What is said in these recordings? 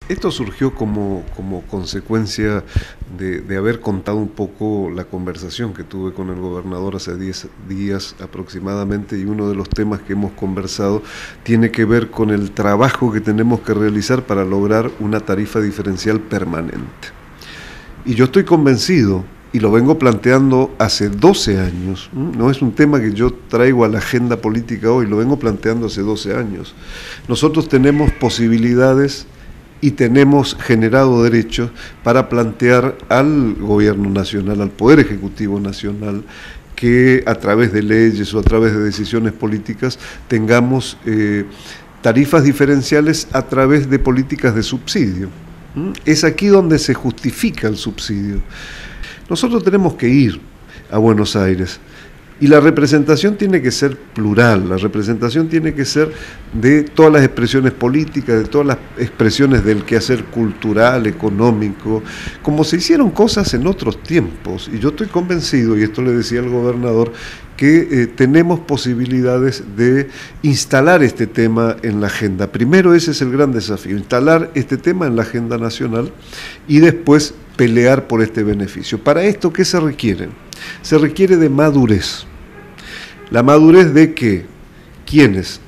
Esto surgió como consecuencia de haber contado un poco la conversación que tuve con el gobernador hace 10 días aproximadamente, y uno de los temas que hemos conversado tiene que ver con el trabajo que tenemos que realizar para lograr una tarifa diferencial permanente. Y yo estoy convencido, y lo vengo planteando hace 12 años, no es un tema que yo traigo a la agenda política hoy, lo vengo planteando hace 12 años. Nosotros tenemos posibilidades y tenemos generado derechos para plantear al gobierno nacional, al Poder Ejecutivo Nacional, que a través de leyes o a través de decisiones políticas tengamos tarifas diferenciales a través de políticas de subsidio. Es aquí donde se justifica el subsidio. Nosotros tenemos que ir a Buenos Aires y la representación tiene que ser plural, la representación tiene que ser de todas las expresiones políticas, de todas las expresiones del quehacer cultural, económico, como se hicieron cosas en otros tiempos. Y yo estoy convencido, y esto le decía al gobernador, que tenemos posibilidades de instalar este tema en la agenda. Primero ese es el gran desafío, instalar este tema en la agenda nacional y después pelear por este beneficio. Para esto, ¿qué se requiere? Se requiere de madurez. La madurez de que quienes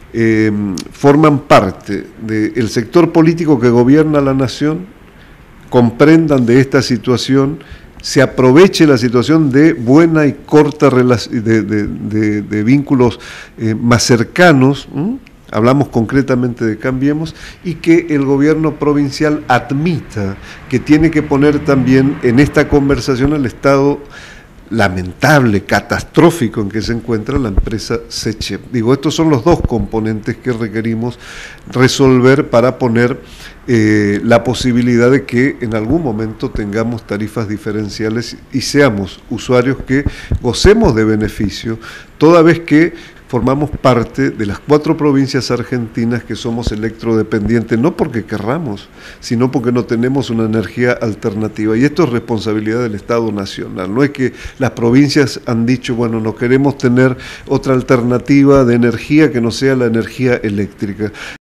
forman parte del sector político que gobierna la nación comprendan de esta situación, se aproveche la situación de buena y corta de vínculos más cercanos, hablamos concretamente de Cambiemos, y que el gobierno provincial admita que tiene que poner también en esta conversación al Estado lamentable, catastrófico en que se encuentra la empresa SECHEP. Digo, estos son los dos componentes que requerimos resolver para poner la posibilidad de que en algún momento tengamos tarifas diferenciales y seamos usuarios que gocemos de beneficio, toda vez que formamos parte de las 4 provincias argentinas que somos electrodependientes, no porque querramos, sino porque no tenemos una energía alternativa. Y esto es responsabilidad del Estado Nacional. No es que las provincias han dicho, bueno, no queremos tener otra alternativa de energía que no sea la energía eléctrica.